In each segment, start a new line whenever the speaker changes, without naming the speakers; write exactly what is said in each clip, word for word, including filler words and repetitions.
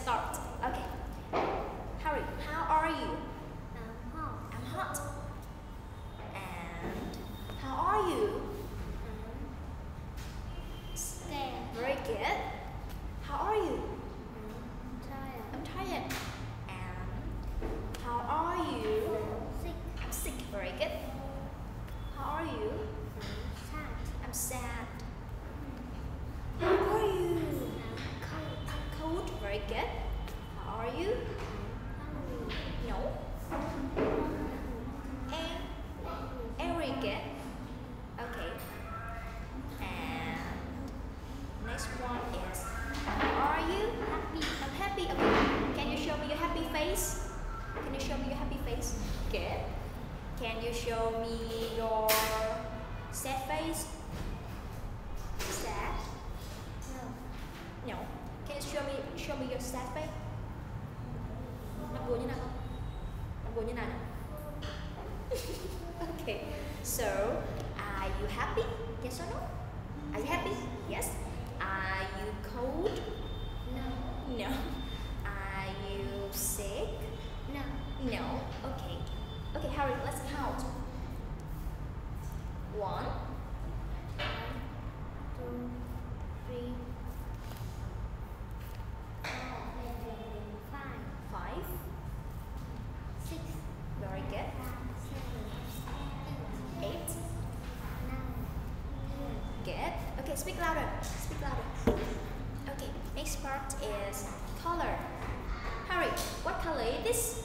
start. Okay. Harry, how are you?
I'm hot.
I'm hot. And how are you?
I'm scared.
Very good. How are you?
I'm tired.
I'm tired. And how are you?
I'm sick.
I'm sick. Very good. How are you?
I'm sad.
I'm sad. How are you?
I'm cold.
I'm cold. Very good. How are you?
I'm hungry.
No. And very good. Okay. And next one is how are you?
Happy.
I'm happy. Okay. Can you show me your happy face? Can you show me your happy face? Good. Can you show me your sad face? Sad?
No.
No. Can you show me show me your sad face? Nó buồn như nào không? Nó buồn như nào nhỉ? Okay. So, are you happy? Yes or no? Are you happy? Yes. Are you cold?
No.
No. Are you sick?
No.
No. Okay. Okay, Harry, let's count. One,
Two, three, four, five,
five.
six,
Very good.
seven,
Eight.
eight, nine,
Good. Okay, speak louder. Speak louder. Okay, next part is color. Harry, what color is this?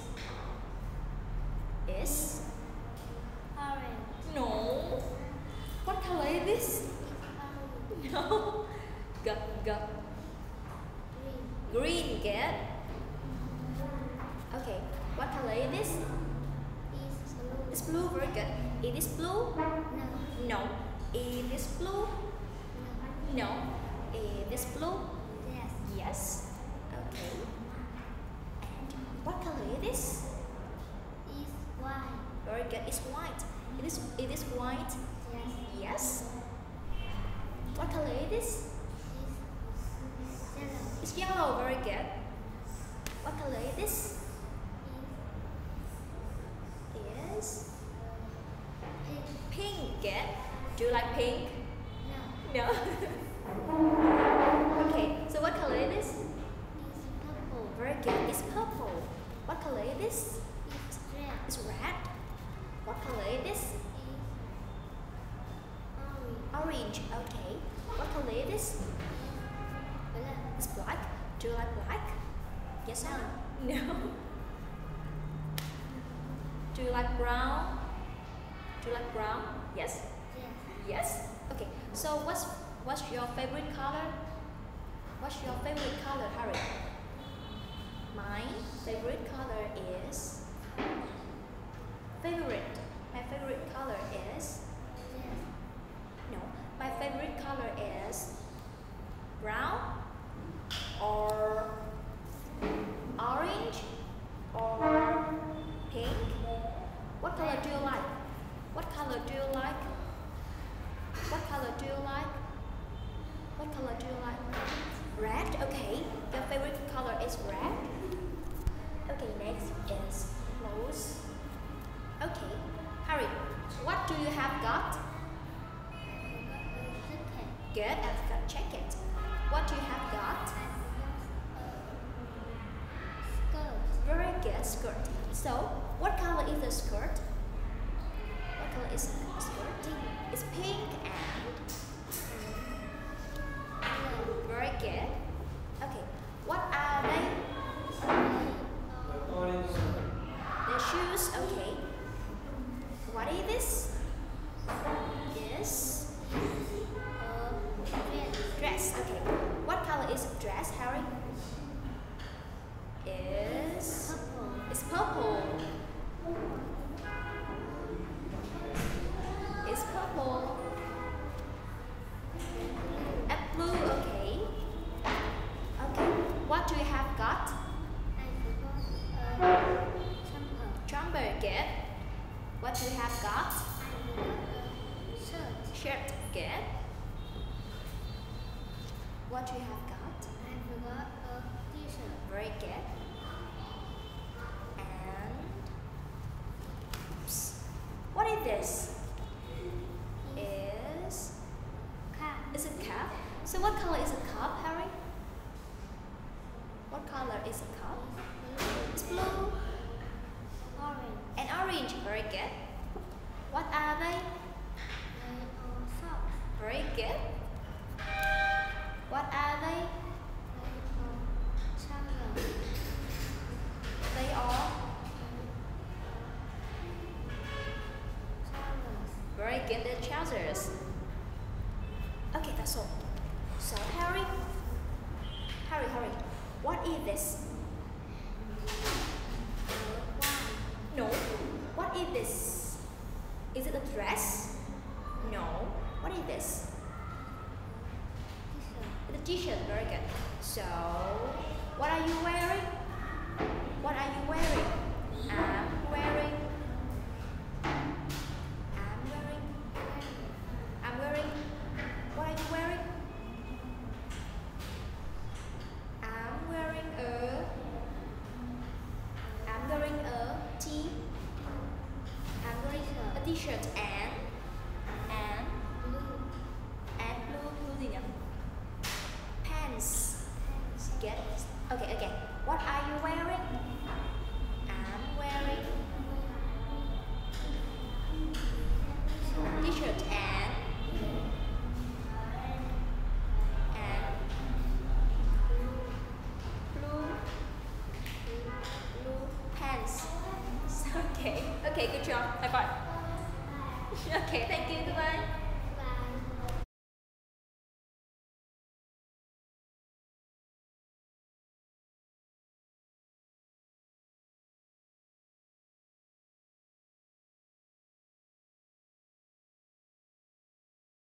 Is
orange.
no. What color is this?
Orange.
No. G g
Green.
green. Good. Okay, what color is this?
Is blue.
It's blue. Very good. It is blue.
No.
No. It is blue.
No.
No. It is blue.
Yes.
Yes. Okay. And what color is this?
Is white.
Very good. It's white. It is. It is white.
Yes.
Yes. What color is this?
Is yellow.
It's yellow. Very good. What color is this? Is
Pink.
pink. Good. Do you like pink?
No.
No. Okay. So what color is this?
Is purple.
Very good. It's purple. What color is this?
Is red.
It's red. What color is this?
Is orange.
Orange. Okay. What color is this?
Black.
It's black. Do you like black? Yes or no? No. Do you like brown? Do you like brown? Yes.
Yes.
Yes. Okay. So what's what's your favorite color? What's your favorite color, Harry? My favorite color is favorite. My favorite color is
Yes.
no. My favorite color is brown or orange or pink. What color do you like? What color do you like? What color do you like? What color do you like? Red. Okay. Your favorite color is red. Okay. Next is rose. Okay. Harry, what do you have got? Good. I've got check it. What do you have got?
Skirt.
Very good. Skirt. So, what color is the skirt? What color is the skirt? It's pink and very good. Okay. What are they? The shoes. Okay. What is this? Is dress. Okay. What color is dress, Harry? Is it's purple. It's purple. And blue. Okay. Okay. What do you have got? Jumper. Good. What do you have got? Shirt. Good. What do you have got?
I forgot a t-shirt.
Very good. What color is the cup?
Blue.
It's blue
Orange.
and orange. Very good. What are they?
They are socks.
Very good. What are they?
They are trousers.
They are
Trousers.
very good. They're trousers. Okay, that's all. So Harry, Harry, Harry, what is this? No. What is this? Is it a dress? No. What is this? It's a t-shirt. Very good. So, what are you wearing? What are you wearing? I'm wearing. I'm wearing. I'm wearing. What are you wearing? I'm wearing a. I'm wearing a t. I'm wearing a t-shirt and and
Blue.
and blue blue gì nhỉ? Pants. Get. Okay, okay. What are you wearing? I'm wearing t-shirt and and blue blue pants. Okay, okay, good job. Bye bye. Okay, thank you. Goodbye.